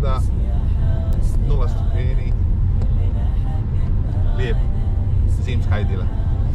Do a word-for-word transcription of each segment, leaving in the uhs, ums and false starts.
sada nula stepeni, lijep zimska idila.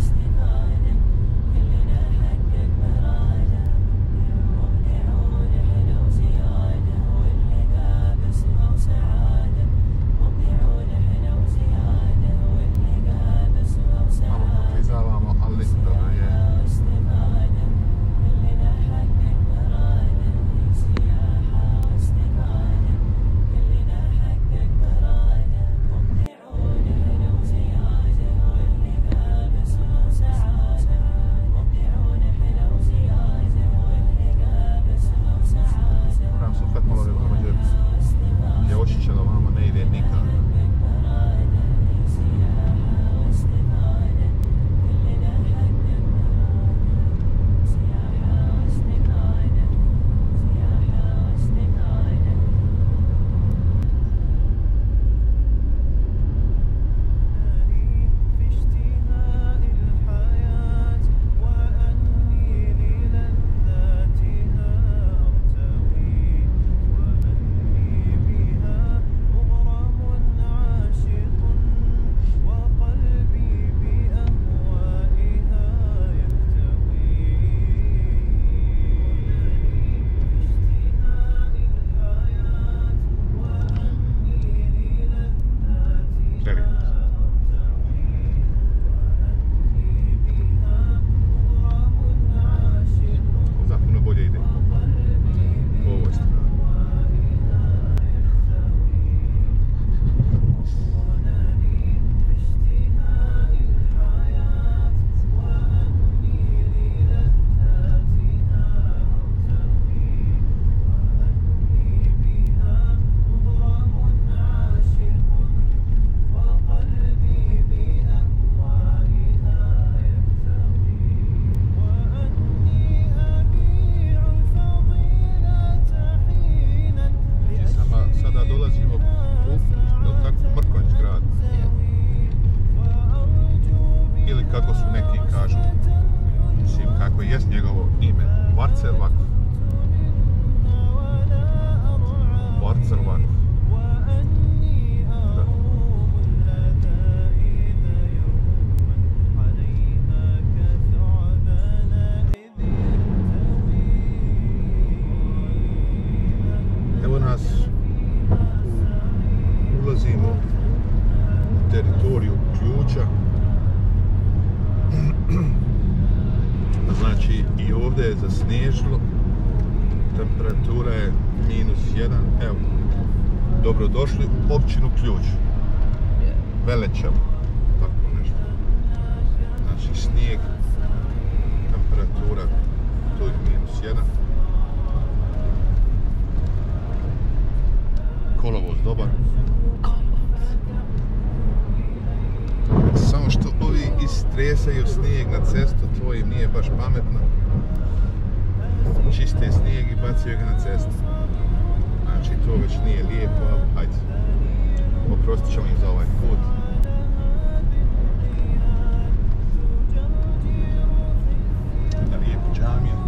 Znači i ovdje je zasnežilo, temperatura je minus jedan, evo, dobrodošli u općinu Ključ, Velečevo, tako nešto. Znači snijeg, temperatura, tu je minus jedan. Kolovoz dobar. Samo što ovi istresaju snijeg na cestu, to im nije baš pametno. Čiste snijeg i bacaju ga na cestu. Znači to već nije lijepo, ali hajde. Oprostit ćemo im za ovaj put. Na lijepu džamiju.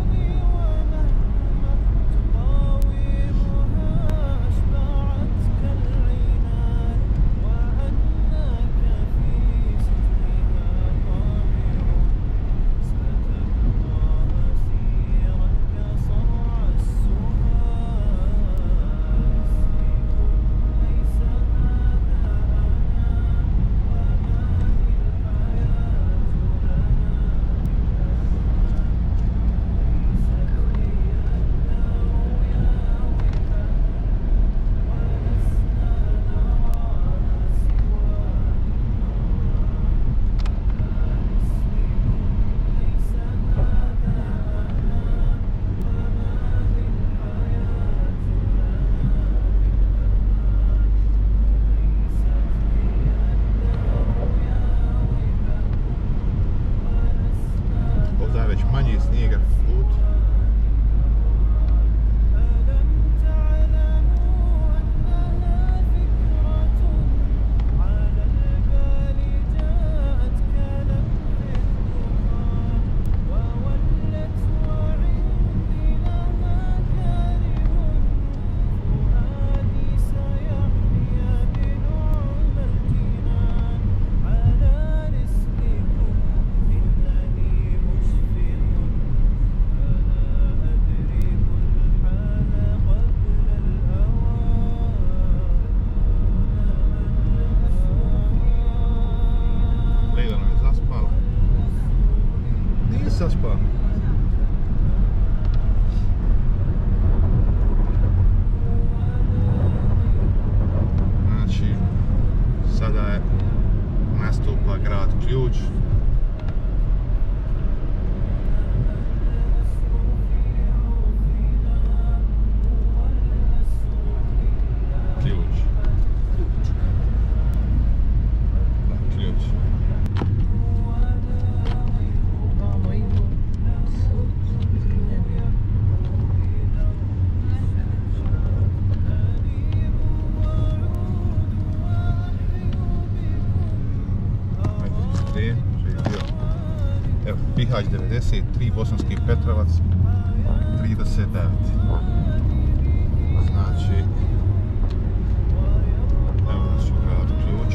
sada je nastupa grad Ključ. Ključ. Da, Ključ. Evo, Bihać devedeset tri, Bosanski Petrovac trideset devet. Znači, evo naš grad Ključ.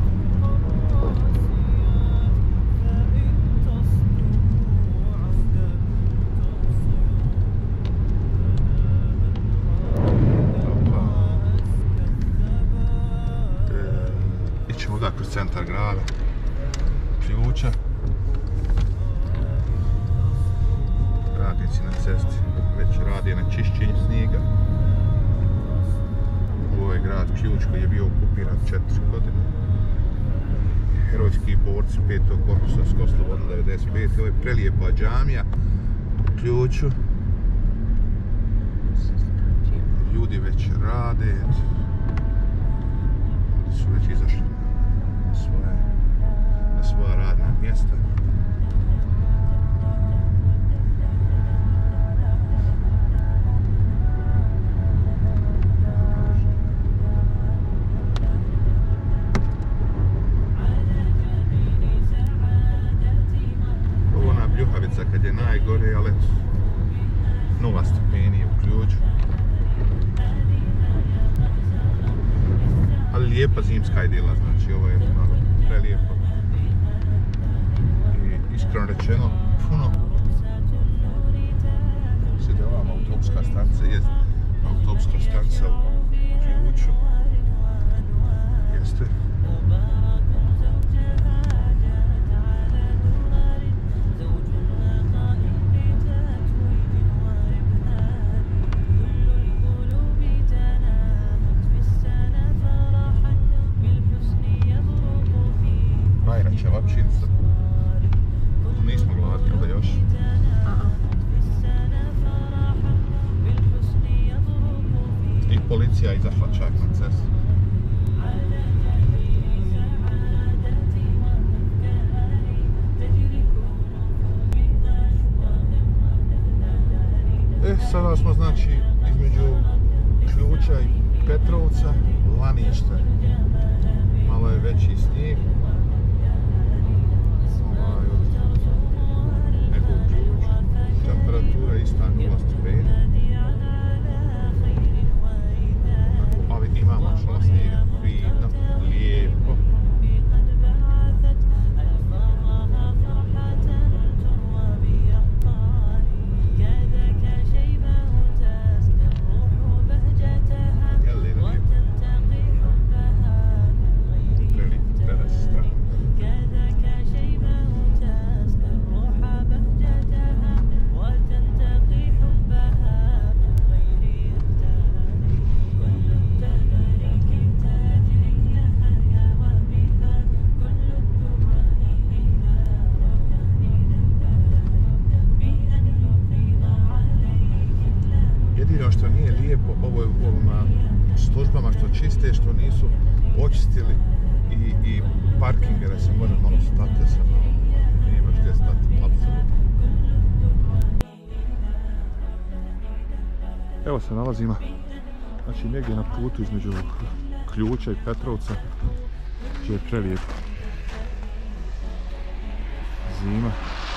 E, ićemo ovdje kroz centar grada Ključa. Radnici na cesti već radi na čišćenju snijega. Ovo je grad Ključ koji je bio okupiran četiri godine. Herojski borci petog korpusa su oslobodili devedeset pete. Ovo je prelijepa džamija u Ključu. Ljudi već rade. Ovdje su već izašli na svoje, na svoja radna mjesta. Kad je najgore, ali nula stepeni u Ključu. Ali lijepa zimska idila, znači ovo je malo prelijepo. I iskreno rečeno, puno se da ovamo autobuska stanica, jest autobuska stanica u Ključu. Jeste. Ćevapčinica. Nismo gladni, ali još. I policija izašla čak na cestu. E, sada smo znači između Ključa i Petrovca, Lanište. Malo je veći snijeg. Temperatura je ista nula stepeni. Ali imamo šala snijega, fino, lijepo. Jel' li lijepo? Prelijep teras strana. Jedino što nije lijepo, ovo je u ovima službama što čiste, što nisu očistili i, i parkinge, da se može malo stati, se malo, nije baš gdje stati, apsolutno. Evo se nalazimo, znači negdje na putu između Ključa i Petrovca, gdje je prelijepo. Zima.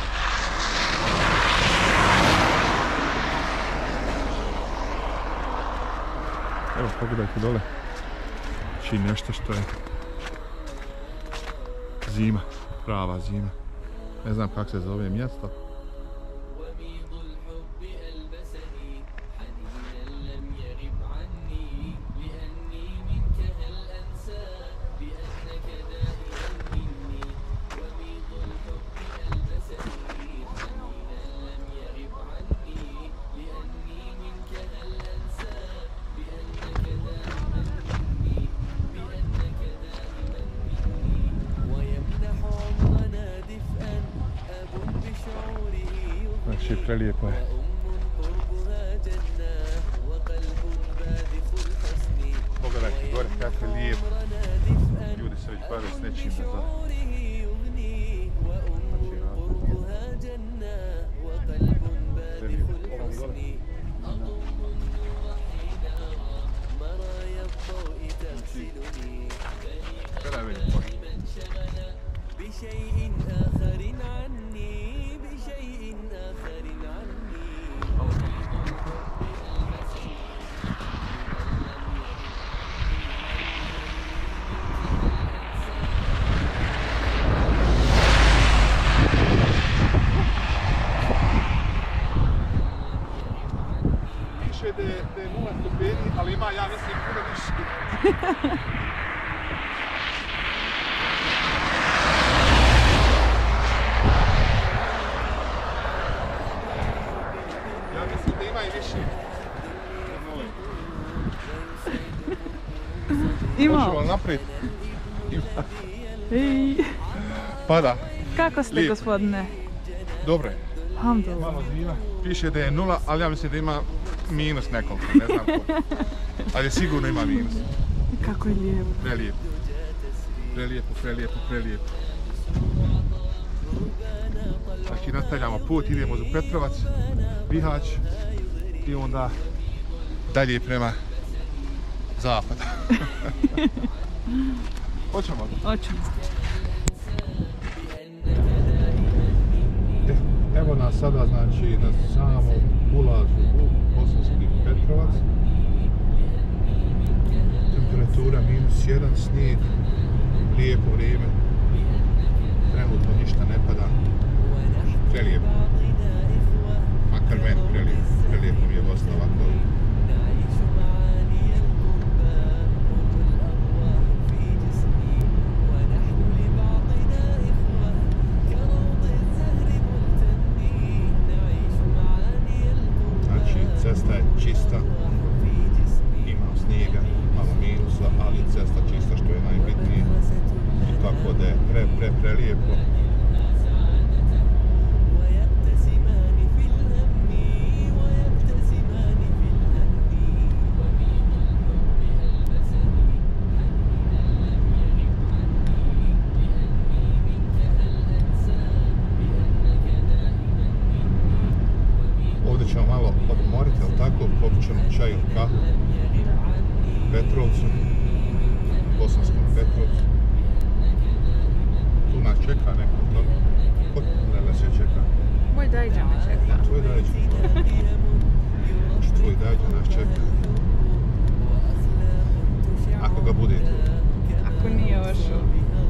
Evo, pogledajte dole. Či nešto što je zima, prava zima. Ne znam kako se zove mjesto. prelijepo je. Pogledajte gore kako je lijepo. Ljudi se već bave s nečim da zna. Gledaj već može. Piše da je, da je nula stupeni, ali ima, ja mislim, puno više. Ja mislim da ima i više. Ima. Možemo naprijed. Ej. Pada. Kako ste, Lijepo. gospodine? Dobro je. Alhamdulillah. Malo zima. Piše da je nula, ali ja mislim da ima minus nekoliko, ne znam koliko. Ali sigurno ima minus. Kako je lijepo. Prelijepo. Prelijepo, prelijepo, prelijepo. Znači nastavljamo put, idemo za Petrovac, Bihać i onda dalje prema zapadu. Hoćemo li? Hoćemo. Evo nas sada, znači, na samom ulazu u Bosanski Petrovac. Temperatura minus jedan, snijeg, lijepo vrijeme. Trenutno ništa ne pada. Prelijepo. Makar meni prelijepo. Prelijepo mi je Bosna ovako. Cesta je čista, ima snijega, malo minusa, ali cesta čista što je najbitnije. Tako da je pre, pre, prelijepo. Ovdje ćemo malo odmoriti, ali tako, popit ćemo čaj ili kahu u Petrovcu, Bosanskom Petrovcu. Tu nas čeka neko, to? Kod ne se čeka? Moj dajđa me čeka. Tvoj dajđa. Znači, tvoj dajđa nas čeka. Ako ga bude tu. Ako nije ošao.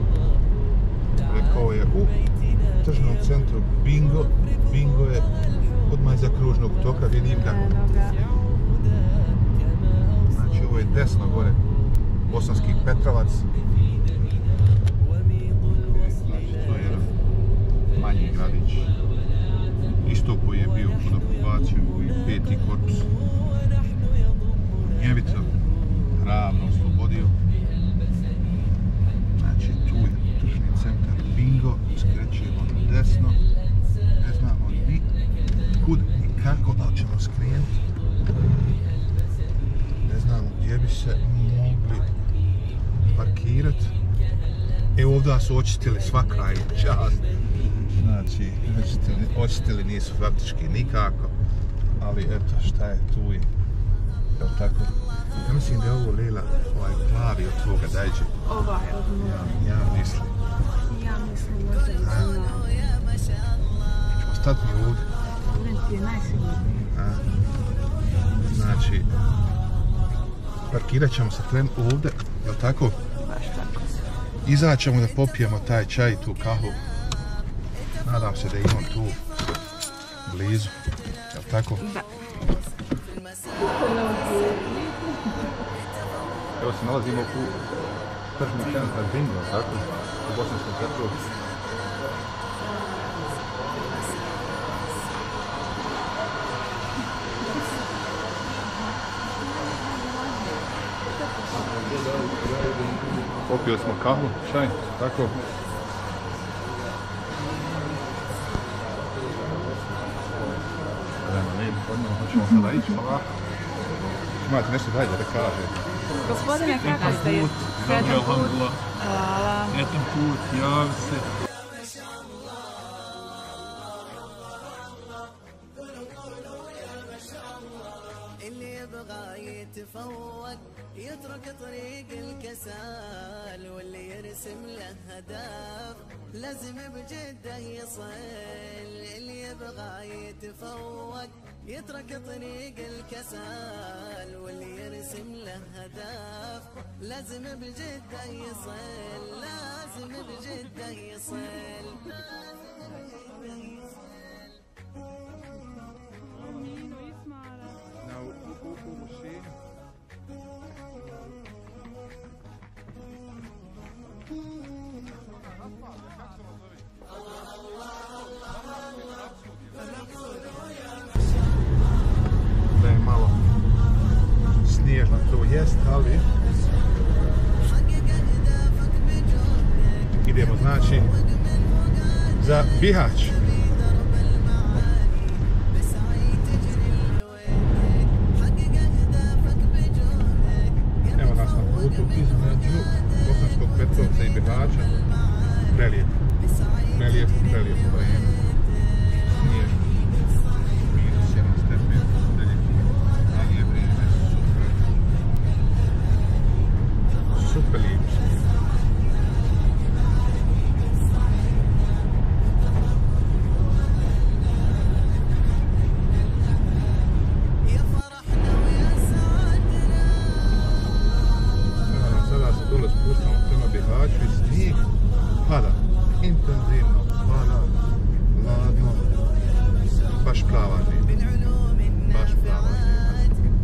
Rekao je u tržnom centru Bingo. Bingo je odmah iza kružnog toka, vidim ga. Znači ovo je desno gore, Bosanski Petrovac. Znači to je jedan manji gradić. Isto koji je bio pod okupacijom, koji je peti korpus Njevito ravno oslobodio. Znači tu je tržni centar Bingo, skrećemo na desno. Ne znamo ni kud i kako, ali ćemo skrenuti. Ne znamo gdje bi se mogli parkirati. E ovdje su očistili sva kraj, čast. Znači, očistili, očistili nisu faktički nikako. Ali eto šta je tu je. Evo tako. Ja mislim da je ovo Lela, ovaj plavi od tvoga dajđe. Ovaj od moja. Ja, ja mislim. Ja mislim možda i znam. Ćemo stati mi ovdje. Ovdje ti je najsigurniji. Znači, parkirat ćemo se tren ovdje, jel tako? Baš tako. Izaćemo da popijemo taj čaj i tu kahu. Nadam se da je on tu blizu, jel tako? Da. Evo se nalazimo u tržni centar Bingo, jel tako? U Bosanskom Petrovcu. Popili smo kahu, čaj, tako. Odmah hoćemo sada ići polako. Imate nešto dalje da kaže? Gospodine, kako ste? Sretan put. Hvala. Sretan put, javi se. يتفوق يترك طريق الكسال واللي يرسم له هدف لازم بجده يصل اللي يبغى يتفوق يترك طريق الكسال واللي يرسم له هدف لازم بجده يصل لازم بجده يصل Da je malo snježno to jest, ali idemo znači za Bihać. Evo nas na putu između Bosanskog Petrovca i Bihaća. Prelijep, prelijep, prelijep vrijeme. Snježno. Minus jedan stepen, prelijep vrijeme, super. Super lijep snijeg. Sada se dole spuštamo prema Bihaću i snijeg pada. Intenzivno pada, ladno, baš prava zima, baš prava zima.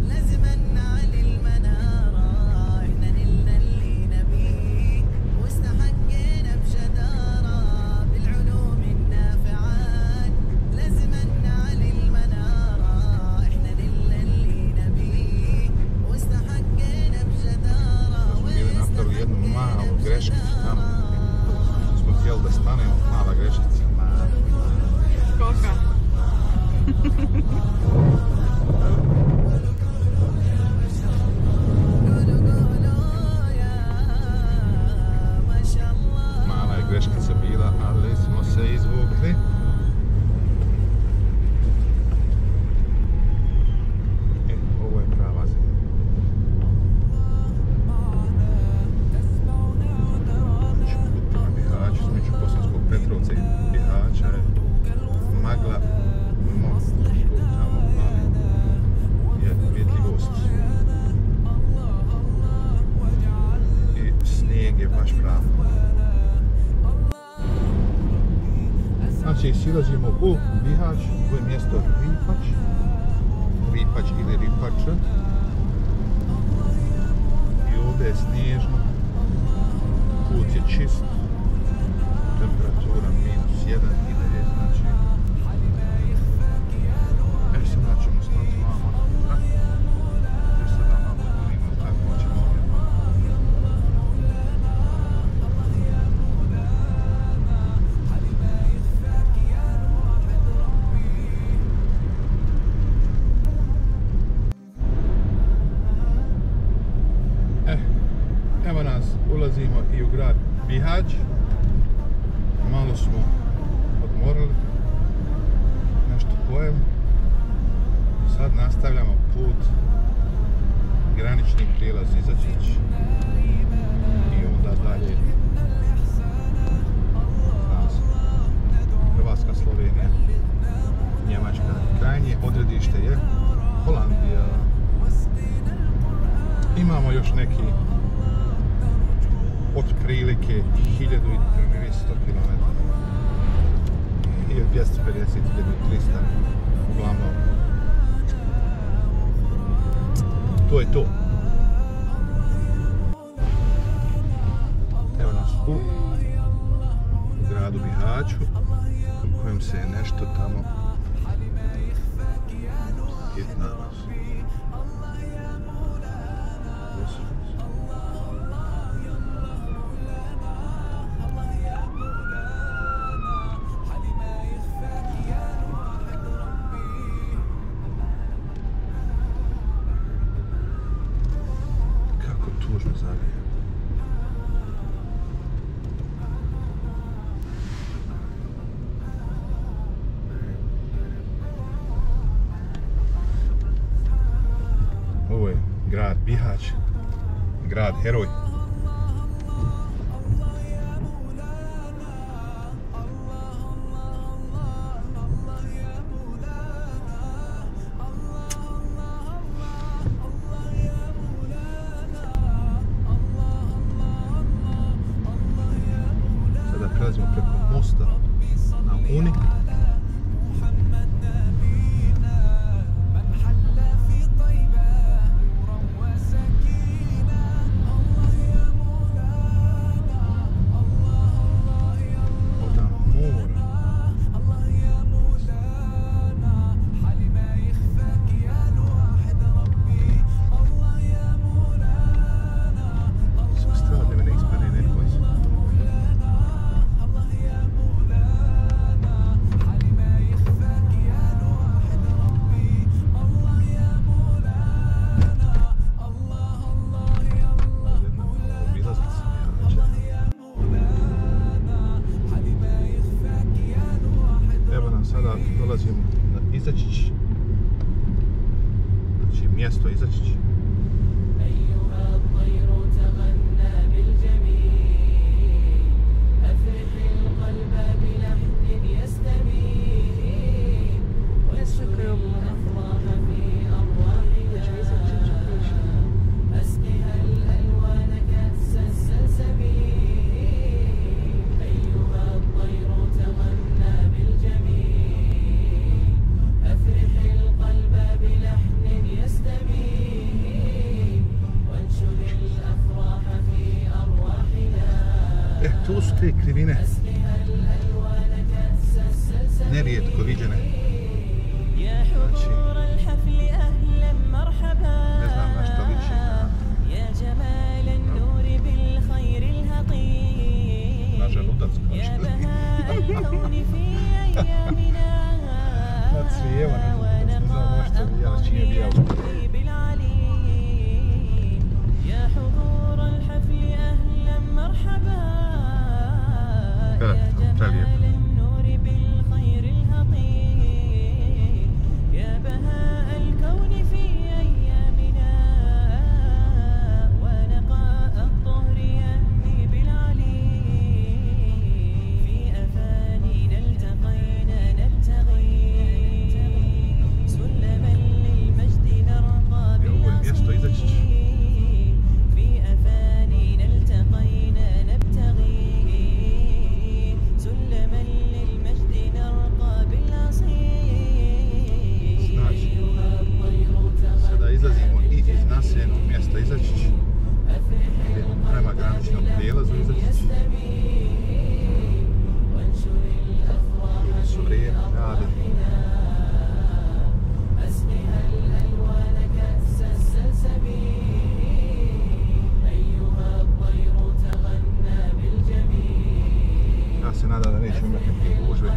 Smo bili napravili jednu malu greškicu tamo. Smo htjeli da stanemo, mala greškica, mala. Kolika? Mala je greškica bila, ali smo se izvukli. E, ovo je prava zemlja. Bihaću, između Bosanskog Petrovca i Bihaća je magla, mogu tu tamo, ali je vidljivost. I snijeg je baš prav. Znači, silazimo u Bihać, to je mjesto Ripać, Ripać ili Ripača. I ovdje je snježno, put je čist. Temperatura minus jedan i dalje, znači e sada ćemo stati vamo i sada malo vidimo kako ćemo e, evo nas, ulazimo i u grad Bihać. Malo smo odmorili, nešto pojemo. Sad nastavljamo put granični prijelaz Izačić i onda dalje nas Hrvatska, Slovenija, Njemačka. Krajnje odredište je Holandija. Imamo još neki otprilike hiljadu dvjesto kilometara ili dvjesto pedeset do hiljadu trista, uglavnom to je to. Evo nas u gradu Bihaću u kojem se nešto tamo hitna nas. Bihać, grad heroj. Sada prelazimo preko mosta na Uni. Dolazimo na Izačić, znači mjesto Izačić. Tu su te krivine nerijetko viđene. Znači, ne znam na što liči na, na želudac, kao što na crijeva, ne znam na što bi ja čije bijao. Se nada da nećemo imati neke gužve.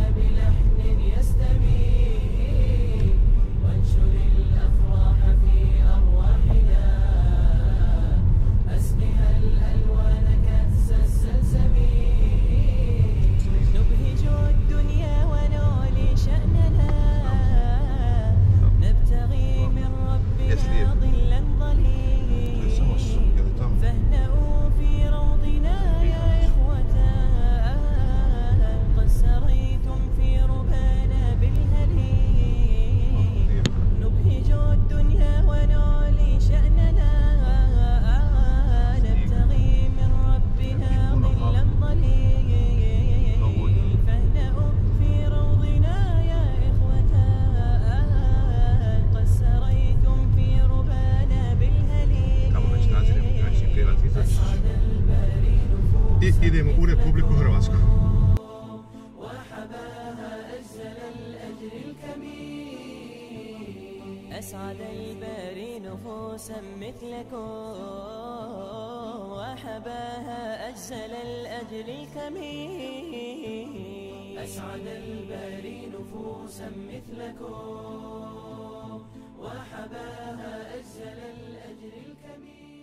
I idemo u Republiku Hrvatsku. أسعد الباري نفوسا مثلكم وحباها أجزل الأجر الكمين. أسعد الباري نفوسا مثلكم وحباها أجزل الأجر الكمين.